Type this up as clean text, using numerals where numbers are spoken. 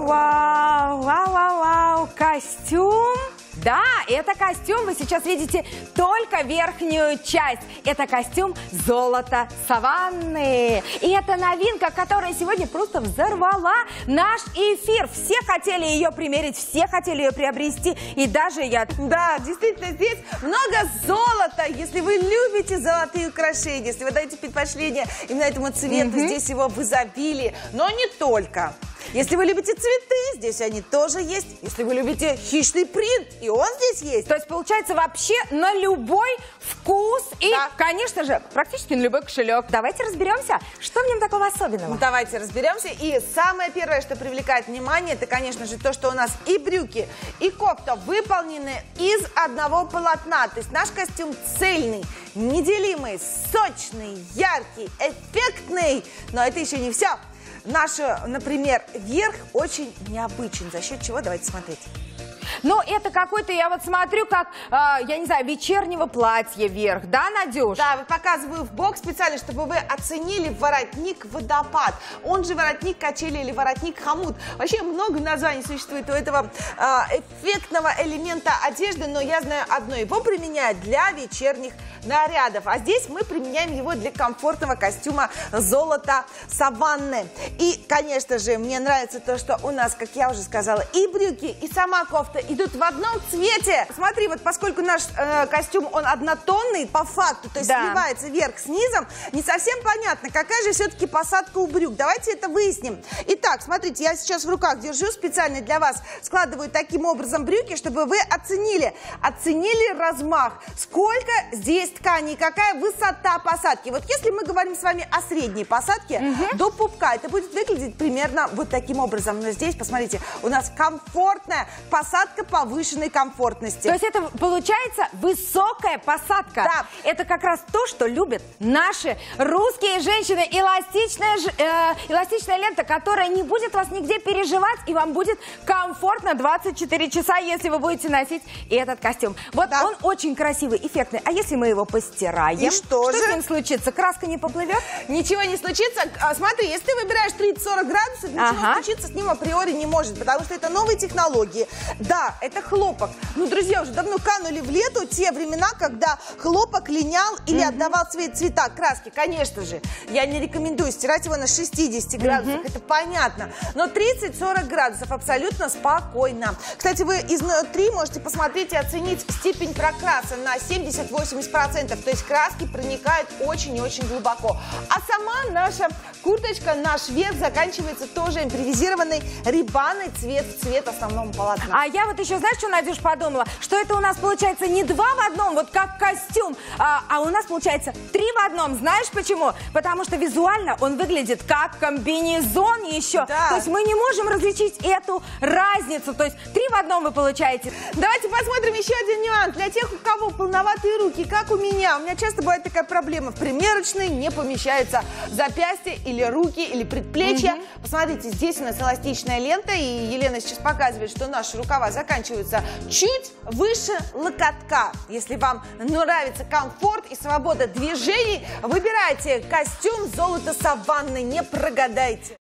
Вау, вау, вау, вау, костюм. Да, это костюм, вы сейчас видите только верхнюю часть. Это костюм золото саванны. И это новинка, которая сегодня просто взорвала наш эфир. Все хотели ее примерить, все хотели ее приобрести. И даже я. Да, действительно, здесь много золота. Если вы любите золотые украшения, если вы даете предпочтение именно этому цвету, здесь его в изобилии. Но не только. Если вы любите цветы, здесь они тоже есть. Если вы любите хищный принт, и он здесь есть. То есть получается вообще на любой вкус и, да, конечно же, практически на любой кошелек. Давайте разберемся, что в нем такого особенного. Давайте разберемся. И самое первое, что привлекает внимание, это, конечно же, то, что у нас и брюки, и кофта выполнены из одного полотна. То есть наш костюм цельный, неделимый, сочный, яркий, эффектный. Но это еще не все. Наш, например, верх очень необычен. За счет чего? Давайте смотреть. Ну, это какой-то, я вот смотрю, как, я не знаю, вечернего платья верх, да, Надюш? Да, вот показываю в бок специально, чтобы вы оценили воротник-водопад. Он же воротник-качели или воротник-хомут. Вообще много названий существует у этого эффектного элемента одежды, но я знаю одно. Его применяют для вечерних нарядов. А здесь мы применяем его для комфортного костюма золото саванны. И, конечно же, мне нравится то, что у нас, как я уже сказала, и брюки, и сама кофта идут в одном цвете. Смотри, вот поскольку наш костюм, он однотонный по факту, то есть сливается верх с низом, не совсем понятно, какая же все-таки посадка у брюк. Давайте это выясним. Итак, смотрите, я сейчас в руках держу, специально для вас складываю таким образом брюки, чтобы вы оценили размах, сколько здесь ткани, какая высота посадки. Вот если мы говорим с вами о средней посадке до пупка, это будет выглядеть примерно вот таким образом. Но здесь, посмотрите, у нас комфортная посадка повышенной комфортности. То есть это получается высокая посадка. Да. Это как раз то, что любят наши русские женщины. Эластичная лента, которая не будет вас нигде переживать, и вам будет комфортно 24 часа, если вы будете носить этот костюм. Вот он очень красивый, эффектный. А если мы его постираем? И что же? Что с ним случится? Краска не поплывет? Ничего не случится. Смотри, если ты выбираешь 30-40 градусов, ничего случиться с ним априори не может, потому что это новые технологии. Да, это хлопок. Ну, друзья, уже давно канули в лету те времена, когда хлопок линял или отдавал цвета краски. Конечно же, я не рекомендую стирать его на 60 градусах, это понятно. Но 30-40 градусов абсолютно спокойно. Кстати, вы изнутри можете посмотреть и оценить степень прокраса на 70-80%. То есть краски проникают очень и очень глубоко. А сама наша курточка, наш верх заканчивается тоже импровизированной рибаной цвет основного полотна. А я вот еще, знаешь, что, Надюш, подумала? Что это у нас получается не 2 в одном, вот как костюм, а у нас получается 3 в одном. Знаешь почему? Потому что визуально он выглядит как комбинезон еще. Да. То есть мы не можем различить эту разницу. То есть 3 в одном вы получаете. Давайте посмотрим еще один нюанс. Для тех, у кого полноватые руки, как у меня. У меня часто бывает такая проблема. В примерочной не помещаются запястья или руки, или предплечья. Посмотрите, здесь у нас эластичная лента. И Елена сейчас показывает, что наши рукава заканчиваются чуть выше локотка. Если вам нравится комфорт и свобода движений, выбирайте костюм золото саванны, не прогадайте.